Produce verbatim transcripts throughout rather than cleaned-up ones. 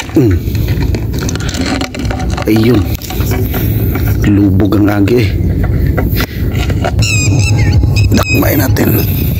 Hmm. Ayun. Lubog ang agi eh. Dakmay natin.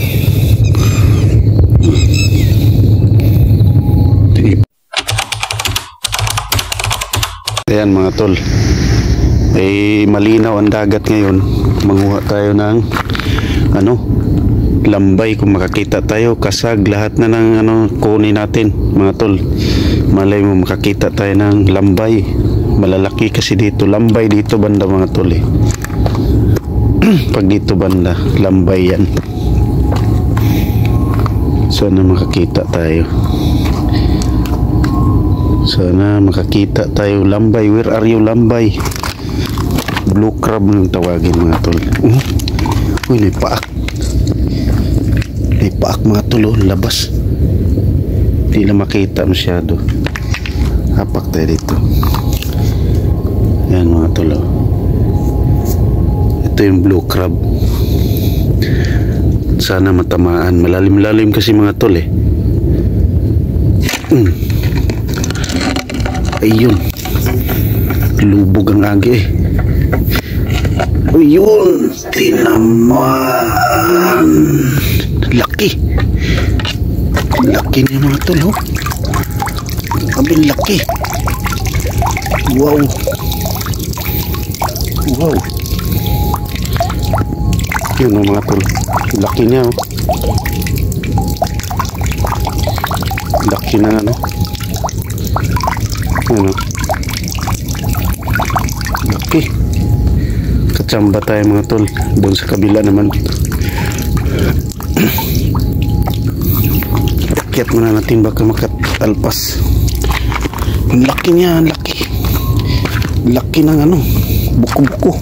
Ayan mga tol. Eh malinaw ang dagat ngayon. Manguha tayo ng ano, lambay kung makakita tayo. Kasag lahat na ng ano kunin natin mga tol. Malay mo makakita tayo ng lambay. Malalaki kasi dito lambay dito banda mga tol eh. Pag dito banda lambay yan. Sana makakita tayo. Sana makakita tayo lambay. Where are you lambay? Blue crab yung tawagin mga tol. uh, Uy, may paak. May paak mga tol, oh, labas. Hindi lang makita masyado. Hapak tayo dito. Yan mga tol, oh. Ito yung blue crab. Sana matamaan. Malalim-lalim kasi mga tol eh. mm. Ayun. Lubog ang agi eh. Ayun. Tinaman. Laki. Laki niya mga tol, oh. Abing laki. Wow. Wow. Yun oh, mga tol. Laki niya, oh. Laki na ano. Ano? Laki. Kachamba tayo mga tol. Doon sa kabila naman. Rakyat muna natin baka makatalpas. Ang laki niya, ang laki. Laki ng ano, buko-buko.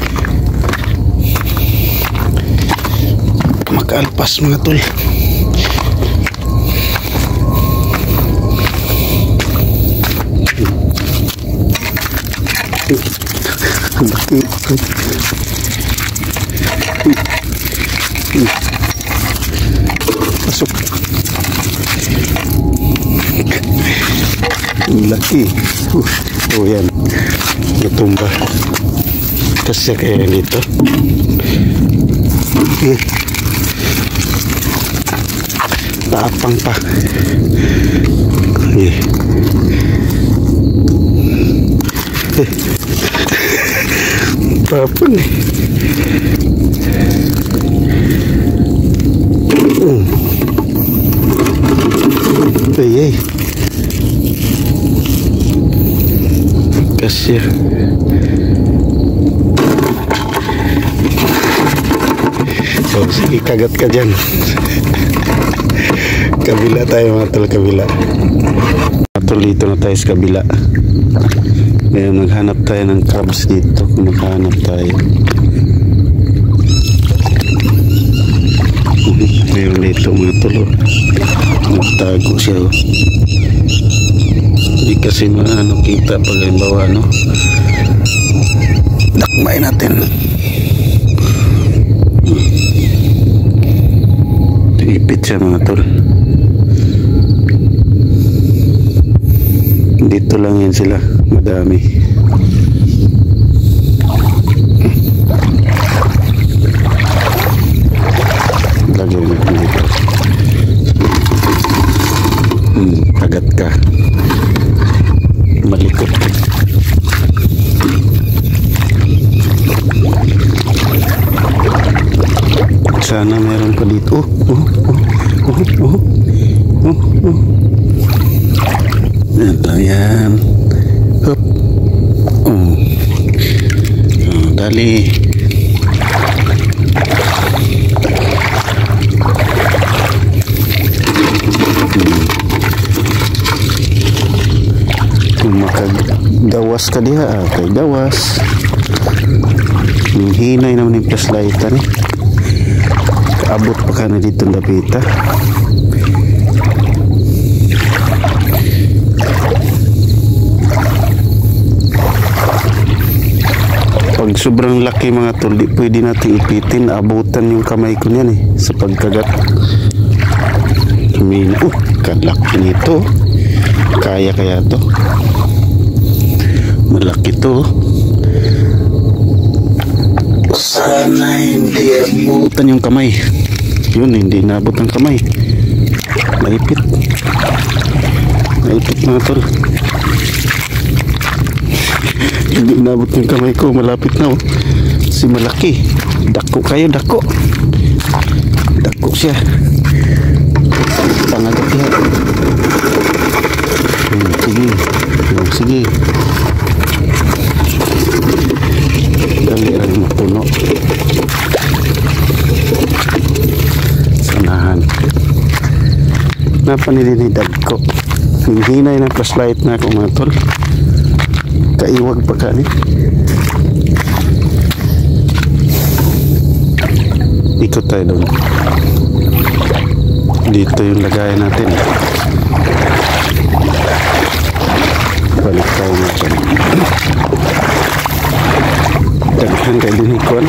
Makaalpas mga tol. Ang laki. Pasok. Ang laki. Uh, oh yan. Natumba. Kasi kaya dito. Okay. Taapang pa. Okay. Tapon eh. Hmm. Ay ay. Kasi so, sige kagat ka dyan. Kabila tayo mga tol, kabila. Mga tol, dito na tayo sa kabila. Ngayon naghanap tayo ng crabs dito. Kung naghanap tayo, meron dito mga tol, oh. Nagtago siya, oh. Hindi kasi maano kita pag halimbawa no, dakmay natin. Ipit siya mga tol. Dito lang yan sila, madami. Lagyan natin dito. Hmm, kagat ka. Malikot. Sana meron pa dito. Oh, oh, oh, oh, oh, oh, oh. Ito yan. Hop. Oh. Oh, dali. Kung makagawas ka diha, ah, kay gawas. Hinay naman yung flashlightan eh. Kaabot pa ka na dito lapita. Pag sobrang laki mga tol, di pwede natin ipitin. Abutan yung kamay ko niyan eh sa pagkagat. Kamina. Oh, kalaki nito. Kaya kaya to? Malaki to. Sana hindi abutan yung kamay. Yun, hindi naabot ang kamay. Maipit. Maipit mga tol. Hindi naabot yung kamay ko. Malapit na oh. Si malaki. Dako kayo, dako. Dako siya. Pangagat niya. Hmm, sige. Hmm, sige. Dali rin mapuno. Sanahan. Napanilinidag ko. Hinay na flashlight na ako mga tol. Kaiwag pa ka ni. Ikot tayo doon. Dito yung lagayan natin. Balik tayo natin. Daghan kayo din ikon.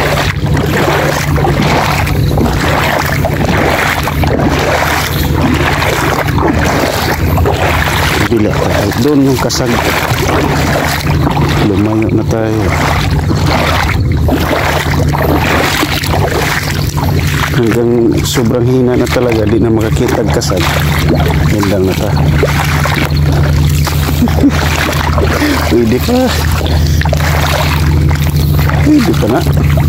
Bila tayo. Doon yung kasag. Lumayo na tayo. Hanggang sobrang hina na talaga, di na makakita kasag. Yan lang na ta. Pwede pa. Pwede pa na.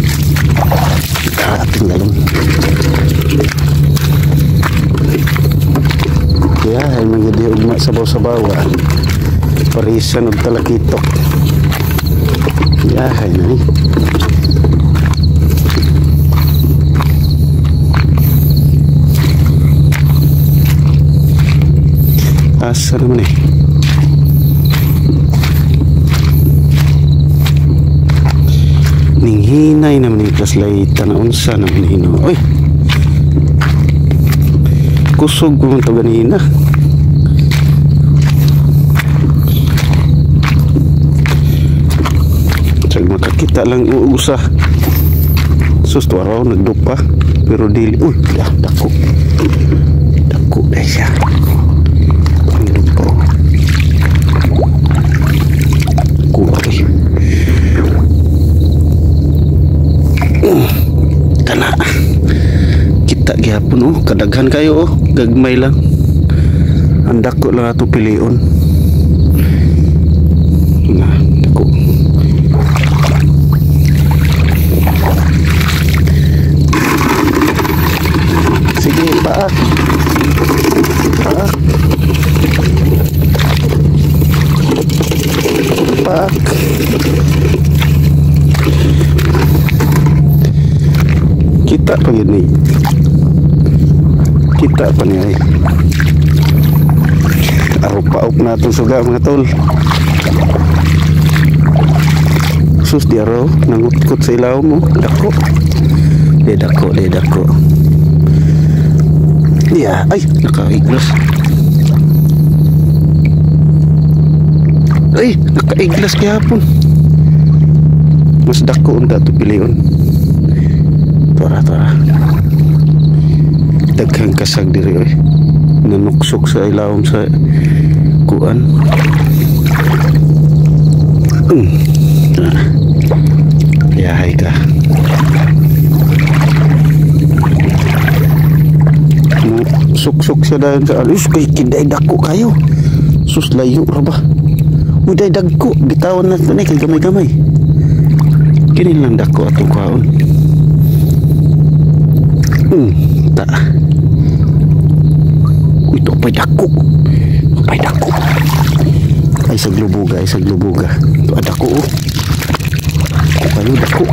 Ating galong. Kaya ay magiging ugma sabaw-sabaw. Parisan og talakitok. Ya, ay na ni. Asa naman eh. Ning hinay naman yung flashlight na unsa naman hino. Oy! Kusog ko ito ganina. Sag makakita lang uusa. Sus, to araw nagdupa. Pero dili. Uy! Ah, dako. Dako dahil siya. Nagdupa. Kuwari. Kana kita gyapon oh, kadaghan kayo oh, gagmay lang. Andak ko lang ato pilion. Na, dako. Sige, paak. Paak. Paak. Kita pa yun eh. Kita pa niya eh. Arop-paop na itong suga mga tol. Sus di araw. Nangutkot sa ilaw mo. Dako. De dako, de dako. Iya. Ay, naka-iglas. Ay, naka-iglas kayapon. Mas dako unta ito piliyon. Tora-tora. Daghang kasag diri oy. Nanuksok sa ilawom sa kuan. Hmm. Ah. Yahay ka. Suksok siya dahil sa alis. Kay kinday dako kayo. Sus layo ra ba? Uday dagko. Bitawan na ito na kay gamay-gamay. Kinin lang dako atong kaon. Hmm, tak. Ito pa'y dako. Pa'y dako. Ay saglubuga, ay saglubuga. Ito ada ko oh. Ito kayo dako.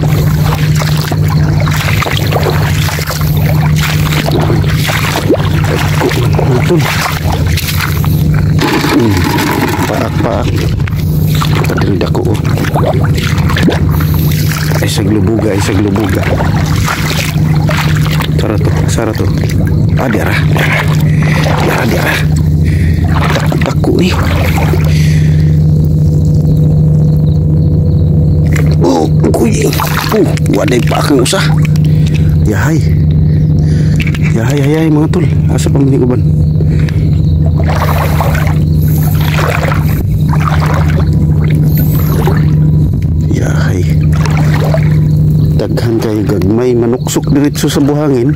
Dako. Ito. Hmm, paak-paak. Ito dako oh. Ay saglubuga, ay saglubuga. Sara to, sara to. Ah, diarah. Diarah, diarah. Takut-takut ni. Oh, kuy. Oh, wadai pak kang usah. Ya hai. Ya hai hai hai mga tol. Asa pang ni uban. may manuksok diretso sa buhangin.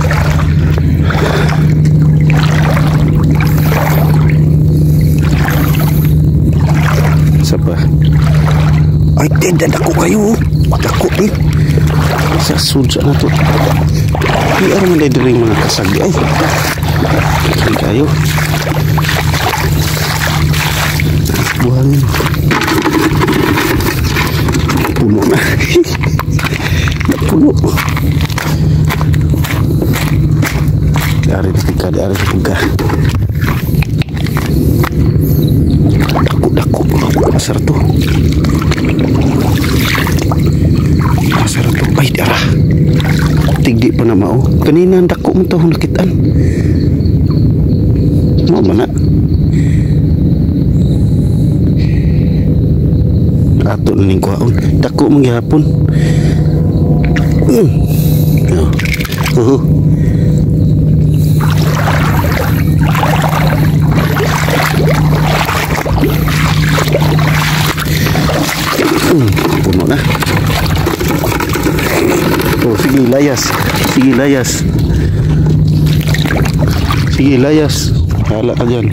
Sapa? Ay, tidak ako kayo. Ako eh. Sa sudsa na to. Di araw man dahil mga kasag. Ay. Ay kayo. Buhangin. Puno na. Puno. Dari na pagka, dari na pagka. Dako, dako. Asar to. Asar to. Ay, darah. Tigdi pa na mao. Kanina dako mo to nakitaan. Mau mana? Ato na ning kuhaon. Dako mong gihapon. Mm. Oh. Uh-huh. Mm. Puno na. Oh, sige layas. Sige layas. Sige layas. Hala ka dyan.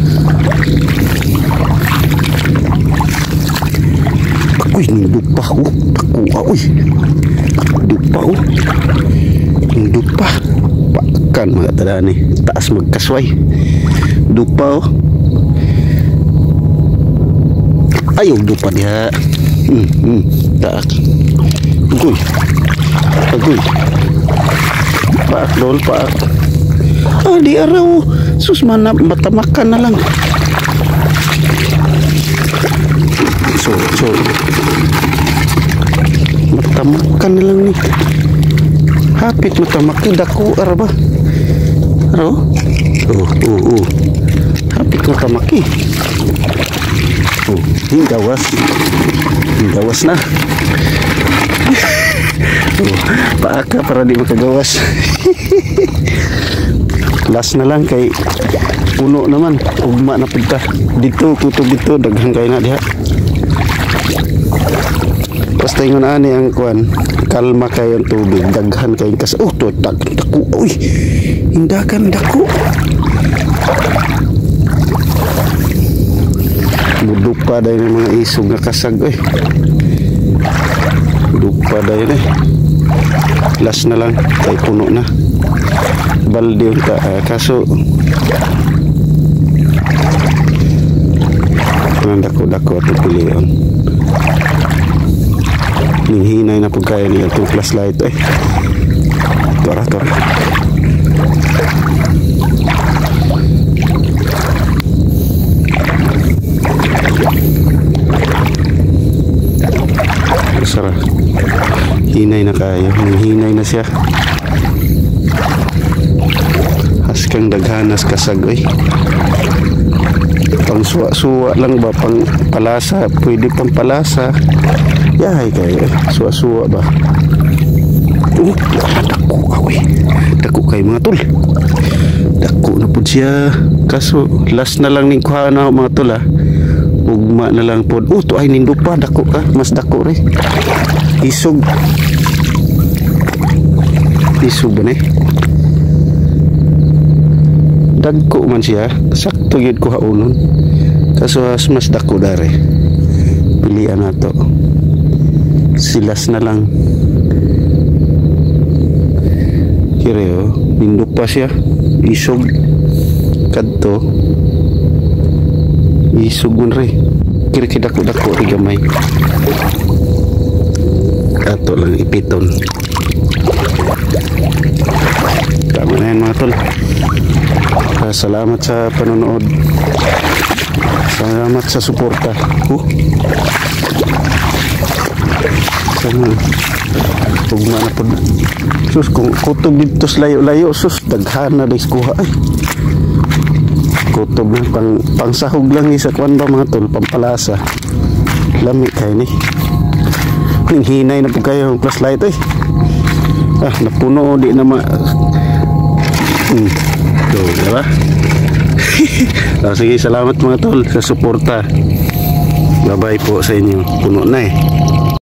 Uy, dupa ko. Takuha, uy. Dupa, oh. Dupa. Pakan mga tadaan eh. Taas magkasway. Dupa, oh. Ayaw, dupa dia. Hmm, hmm. Taak. Agoy. Agoy. Paak, dol, paak. Ah, di araw. Sus, mana matamakan na lang. So, so. Matamakan na lang ni. Hapit matamaki. Dako, araba. Aro? Oh, oh, oh. Hapit matamaki. Oh, hinggawas. Hinggawas na. Oh, paaka para di makagawas. Last na lang kay puno naman. Ugma na pagka. Dito, kutub dito. Daghang kayo na diha. Basta ingon ani ang kuan. Kalma kayo ang tubig. Daghan kayo kas. Oh, to, dag, dako. Uy, hindakan dako. Dupa dahil ng mga isog na kasag. Uy. Dupa dahil eh. Last na lang. Kay puno na. Balde yung ka, uh, kaso ang dako-dako at pilihan hinay na pagkaya niya itong flashlight eh. Tora, tora. Sarah, hinay na kayo, hinay na siya. Haskang daghanas kasag eh. Pang suwa-suwa lang ba, pang palasa, pwede pang palasa. Yahay kayo eh, suwa-suwa ba. Oh, dako awi. Dako kayo mga tol. Dako na po siya. Kaso last na lang ning kuha na mga tol ah. Ugma na lang po. Oh, to ay nindupa, dako ka, mas dako re. Isog. Isog ba eh? Dagko man siya, sakto gid ko haunon. Kaso mas dako dare. Pilian nato. Silas na lang. Kireo, ninduk pa siya. Isog kadto. Isog man re. Kira kidako-dako ri gamay. Ato lang ipiton. Tama na yan mga tol. Salamat sa panonood. Salamat sa suporta. Uh. Sana tugma na po. Sus, kung kutob dito sa layo-layo, sus, daghan na dis kuha. Ay. Kutob na, pang, pang sahog lang ni sa kwan ba mga tol, pampalasa. Lami kayo ni. Hinay na po kayo yung flashlight eh. Ah, napuno, di na ma... Hmm. So, diba? So, sige, salamat mga tol sa suporta. Bye bye po sa inyo. Puno na eh.